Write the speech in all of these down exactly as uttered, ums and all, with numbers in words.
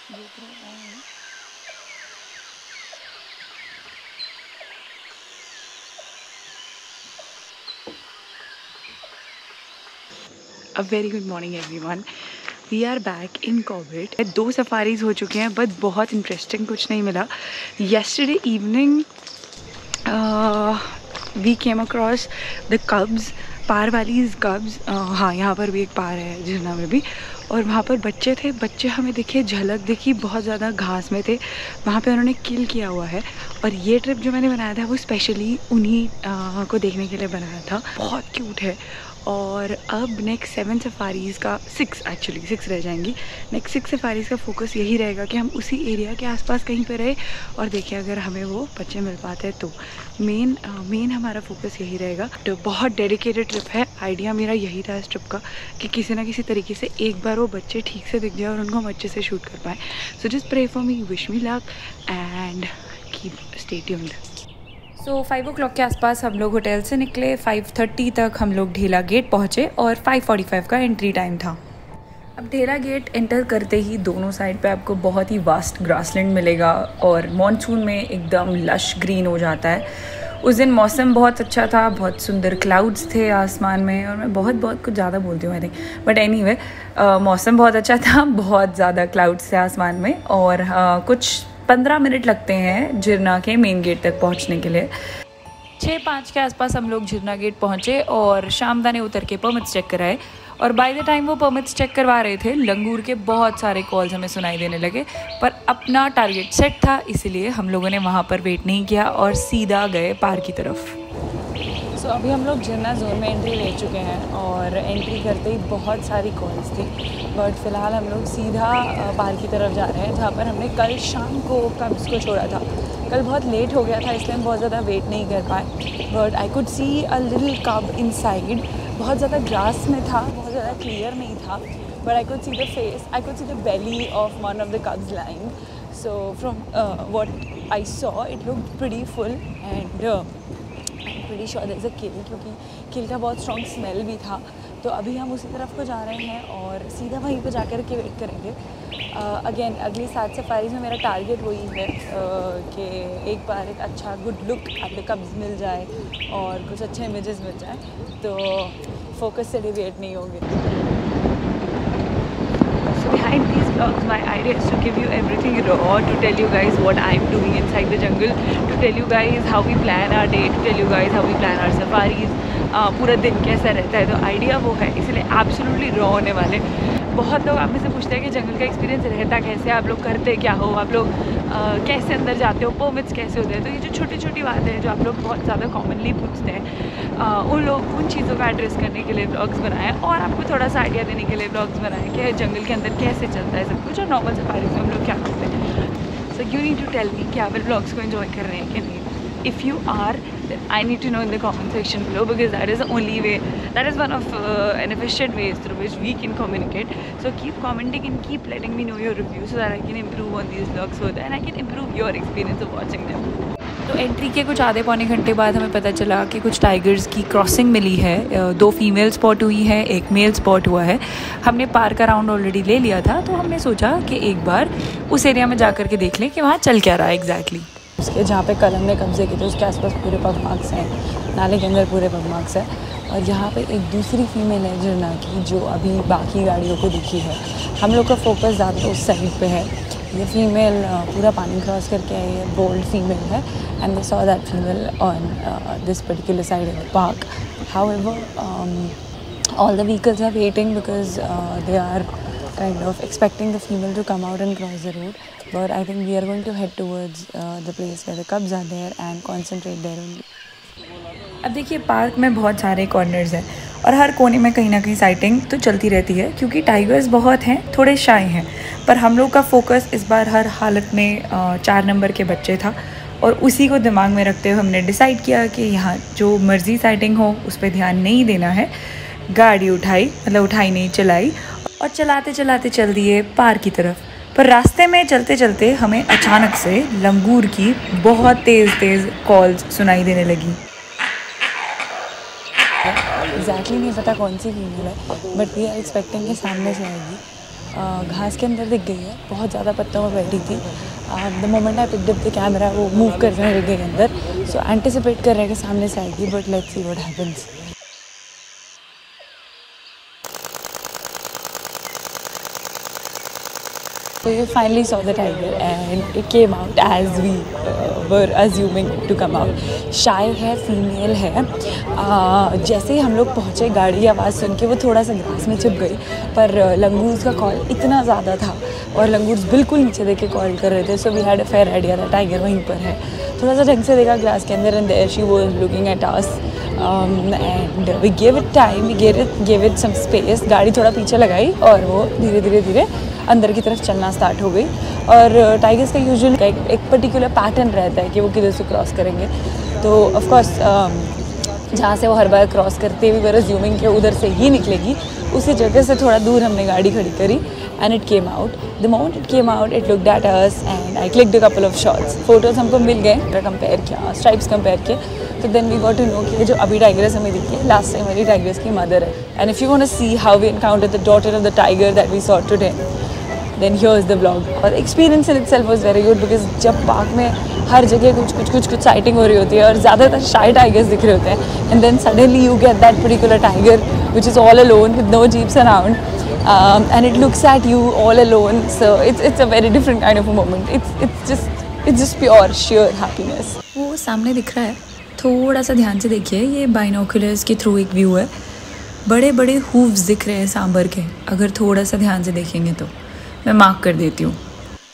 देख रहे हैं। A very good morning everyone, we are back in Corbett. दो सफारीज हो चुके हैं बट बहुत इंटरेस्टिंग कुछ नहीं मिला। Yesterday evening we came across the cubs, Paarwali's cubs. हाँ, यहाँ पर भी एक पार है झरना में भी, और वहाँ पर बच्चे थे। बच्चे हमें दिखे, झलक दिखी, बहुत ज़्यादा घास में थे। वहाँ पे उन्होंने किल किया हुआ है। और ये ट्रिप जो मैंने बनाया था वो स्पेशली उन्हीं uh, को देखने के लिए बनाया था। बहुत क्यूट है। और अब नेक्स्ट सेवन सफारीज़ का सिक्स एक्चुअली सिक्स रह जाएंगी। नेक्स्ट सिक्स सफारीज़ का फोकस यही रहेगा कि हम उसी एरिया के आसपास कहीं पे रहे और देखें अगर हमें वो बच्चे मिल पाते हैं तो। मेन मेन हमारा फोकस यही रहेगा। तो बहुत डेडिकेटेड ट्रिप है। आइडिया मेरा यही था इस ट्रिप का कि किसी ना किसी तरीके से एक बार वो बच्चे ठीक से दिख जाए और उनको हम अच्छे से शूट कर पाएँ। So just pray for me, wish me luck and keep stay tuned. So five o'clock के आसपास हम लोग होटल से निकले। फाइव थर्टी तक हम लोग ढेला गेट पहुँचे और फाइव फोर्टी फाइव का एंट्री टाइम था। अब ढेला गेट एंटर करते ही दोनों साइड पे आपको बहुत ही वास्ट ग्रासलैंड मिलेगा और मॉनसून में एकदम लश ग्रीन हो जाता है। उस दिन मौसम बहुत अच्छा था, बहुत सुंदर क्लाउड्स थे आसमान में, और मैं बहुत बहुत कुछ ज़्यादा बोलती हूँ आई थिंक, बट एनीवे मौसम बहुत अच्छा था, बहुत ज़्यादा क्लाउड्स थे आसमान में। और uh, कुछ पंद्रह मिनट लगते हैं झरना के मेन गेट तक पहुंचने के लिए। छः पाँच के आसपास हम लोग झरना गेट पहुंचे और शामदा ने उतर के परमिट्स चेक कराए। और बाय द टाइम वो परमिट्स चेक करवा रहे थे, लंगूर के बहुत सारे कॉल्स हमें सुनाई देने लगे, पर अपना टारगेट सेट था इसलिए हम लोगों ने वहाँ पर वेट नहीं किया और सीधा गए पार की तरफ। सो so, अभी हम लोग झरना जोन में एंट्री ले चुके हैं और एंट्री करते ही बहुत सारी कॉल्स थी, बट फ़िलहाल हम लोग सीधा पार की तरफ जा रहे हैं जहाँ पर हमने कल शाम को कब्स को छोड़ा था। कल बहुत लेट हो गया था इसलिए हम बहुत ज़्यादा वेट नहीं कर पाए, but I could see a little cub inside. बहुत ज़्यादा ग्रास में था, बहुत ज़्यादा क्लियर नहीं था, but I could see the face, I could see the belly of one of the cubs lying. So from what I saw it looked pretty full and pretty sure there is a kill, क्योंकि kill का बहुत strong smell भी था। तो अभी हम उसी तरफ को जा रहे हैं और सीधा वहीं पे जाकर के वेट करेंगे। अगेन uh, अगली सात सफारीज़ में मेरा टारगेट वही है uh, कि एक बार एक अच्छा good look at the cubs मिल जाए और कुछ अच्छे इमेजेस मिल जाए, तो फोकस से डिविएट नहीं होंगे। Behind these vlogs, my idea is to give you everything raw, to tell you guys what I'm doing inside the jungle, to tell you guys how we plan our day, to tell you guys how we plan our safaris, uh, पूरा दिन कैसा रहता है। तो idea वो है, इसलिए absolutely raw होने वाले। बहुत लोग आप में से पूछते हैं कि जंगल का एक्सपीरियंस रहता कैसे, आप लोग करते क्या हो, आप लोग आ, कैसे अंदर जाते हो, परमिट्स कैसे होते हैं। तो ये जो छोटी छोटी बातें हैं जो आप लोग बहुत ज़्यादा कॉमनली पूछते हैं, आ, उन लोग उन चीज़ों का एड्रेस करने के लिए व्लॉग्स बनाए और आपको थोड़ा सा आइडिया देने के लिए व्लॉग्स बनाए कि जंगल के अंदर कैसे चलता है सब कुछ और नॉर्मल सफारीज में हम लोग क्या करते हैं। So you need to tell me कि आप व्लॉग्स को एंजॉय कर रहे हैं कि नहीं। If you are, then I need to know in the comment section below, because that is the only way, that is one of uh, an efficient ways through which we can communicate. So keep commenting and keep letting me know your reviews so that I can improve on these vlogs further and I can improve your experience of watching them. तो entry के कुछ आधे पौने घंटे बाद हमें पता चला कि कुछ टाइगर्स की क्रॉसिंग मिली है। दो फीमेल स्पॉट हुई है, एक मेल स्पॉट हुआ है। हमने पार का राउंड ऑलरेडी ले लिया था, तो हमने सोचा कि एक बार उस एरिया में जा कर के देख लें कि वहाँ चल क्या रहा है एग्जैक्टली। उसके जहाँ पे कल हमने कब्जे किए थे उसके आसपास पूरे पग मार्क्स हैं, नाले के अंदर पूरे पग मार्क्स हैं। और यहाँ पे एक दूसरी फीमेल है झरना की जो अभी बाकी गाड़ियों को दिखी है। हम लोग का फोकस ज़्यादा उस साइड पे है। ये फीमेल पूरा पानी क्रॉस करके आई है, बोल्ड फीमेल है, and they saw that female on this particular side of the park. However all the vehicles are waiting because they are kind of expecting the female to come out and cross the road, but I think we are going to head towards uh, the place where the cubs are there and concentrate there only. अब देखिए park में बहुत सारे corners हैं और हर कोने में कहीं ना कहीं साइटिंग तो चलती रहती है, क्योंकि टाइगर्स बहुत हैं, थोड़े शाय हैं, पर हम लोग का फोकस इस बार हर हालत में चार नंबर के बच्चे था और उसी को दिमाग में रखते हुए हमने डिसाइड किया कि यहाँ जो मर्जी साइटिंग हो उस पर ध्यान नहीं देना है। गाड़ी उठाई, मतलब उठाई नहीं, चलाई और चलाते चलाते चल दिए पार की तरफ। पर रास्ते में चलते चलते हमें अचानक से लंगूर की बहुत तेज़ तेज़ कॉल्स सुनाई देने लगी। एग्जैक्टली नहीं पता कौन सी फीमेल है, बट वी आर एक्सपेक्टिंग के सामने से आएगी। घास के अंदर दिख गई है, बहुत ज़्यादा पत्तों में बैठी थी। The moment I picked up the camera वो मूव करने लग गई अंदर। सो एंटिसिपेट कर रहे हैं कि सामने से आएगी, but let's see what happens. So we finally saw the tiger and it came out as we uh, were assuming it to come out. Shy है, फीमेल है। uh, जैसे ही हम लोग पहुँचे गाड़ी की आवाज़ सुन के वो थोड़ा सा ग्रास में छिप गई, पर लंगूर्स का कॉल इतना ज़्यादा था और लंगूर्स बिल्कुल नीचे देख के कॉल कर रहे थे। So we had a fair idea था टाइगर वहीं पर है। थोड़ा सा ढंग से देखा ग्रास के अंदर and there she was looking at us and we give it time, we give it give it some space. गाड़ी थोड़ा पीछे लगाई और वो धीरे धीरे धीरे अंदर की तरफ चलना स्टार्ट हो गई। और टाइगर्स का यूजुअल एक, एक पर्टिकुलर पैटर्न रहता है कि वो किधर से क्रॉस करेंगे। तो ऑफ कोर्स जहाँ से वो हर बार क्रॉस करते हुए वर अज्यूमिंग कि उधर से ही निकलेगी, उसी जगह से थोड़ा दूर हमने गाड़ी खड़ी करी and it came out. The moment it came out it looked at us and I clicked a couple of shots. Photos हमको मिल गए, कंपेयर किया, स्ट्राइप्स कंपेयर किए, तो then we got to know कि जो अभी टाइग्रेस हमें दिखी है लास्ट टाइम वाली टाइग्रेस की मदर है। And if you want to see how we encountered the daughter of the tiger that we saw today, then here is the vlog। और experience in itself was very good because जब park में हर जगह कुछ कुछ कुछ कुछ sighting हो रही होती है और ज़्यादातर शाय टाइगर्स दिख रहे होते हैं, and then suddenly you get that particular tiger which is all alone with no jeeps around and it looks at you all alone. So it's it's a very different kind of a moment. It's it's just it's just pure sure happiness. वो सामने दिख रहा है, थोड़ा सा ध्यान से देखिए, ये बाइनोकुलर्स के थ्रू एक व्यू है। बड़े बड़े हूव्स दिख रहे हैं सांबर के, अगर थोड़ा सा ध्यान से देखेंगे तो मैं मार्क कर देती हूँ।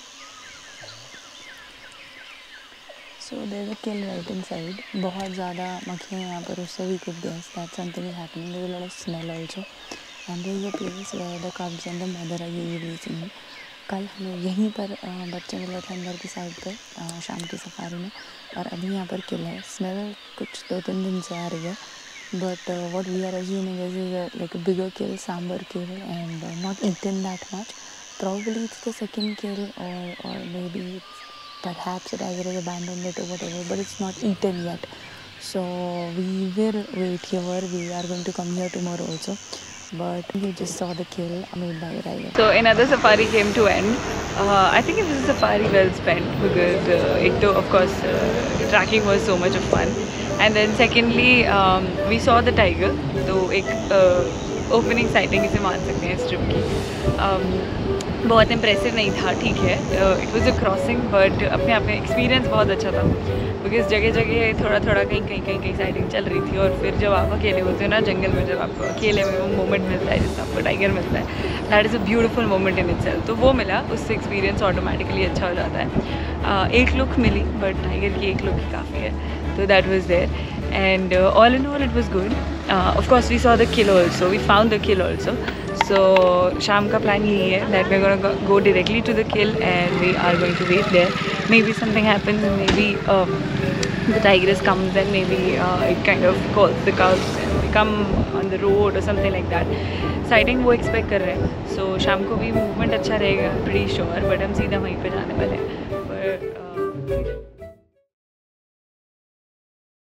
So there is a kill right inside. बहुत ज़्यादा मक्खियाँ यहाँ पर, उससे भी could guess that something is happening. There is a lot of smell also and there is a place where the cubs and the mother are usually seen. कल हमें यहीं पर बच्चे मिले थे अंदर की साइड पर शाम की सफारी में, और अभी यहाँ पर किल है। स्मेल कुछ दो तीन दिन से आ रही है, but uh, what we are assuming is, is a, like a bigger kill, sambar kill, and uh, not eaten that much. Probably it's the second kill, or or maybe it's, perhaps the tiger has abandoned it or whatever, but it's not eaten yet. So we will wait here. We are going to come here tomorrow also, but we just saw the kill made by the tiger. So another safari came to end. Uh, I think it was a safari well spent because uh, it too, of course, uh, tracking was so much of fun. And then secondly, um, we saw the tiger. तो एक opening sighting इसे मान सकते हैं इस trip की। um, बहुत impressive नहीं था, ठीक है, it was a crossing, but अपने आप में एक्सपीरियंस बहुत अच्छा था बिकॉज जगह जगह थोड़ा थोड़ा कहीं कहीं कहीं कहीं साइटिंग चल रही थी। और फिर जब आप अकेले होते हो ना जंगल में, जब आपको अकेले में वो मोमेंट मिलता है जिससे आपको टाइगर मिलता है, that is a beautiful moment in itself. तो वो मिला, उससे एक्सपीरियंस ऑटोमेटिकली अच्छा हो जाता है। uh, एक लुक मिली, बट टाइगर की एक लुक ही काफ़ी है, तो that was there and uh, all in all it was good. Uh, of course we saw the kill also, we found the kill also. So शाम का plan यही है that we're gonna go directly to the kill and we are going to wait there. Maybe something happens and maybe um, the tigress comes and maybe uh, it kind of calls the cows and they come on the road or something like that. Sighting वो expect कर रहे हैं, so शाम को भी movement अच्छा रहेगा, pretty sure, but हम सीधा वहीं पे जाने वाले हैं। But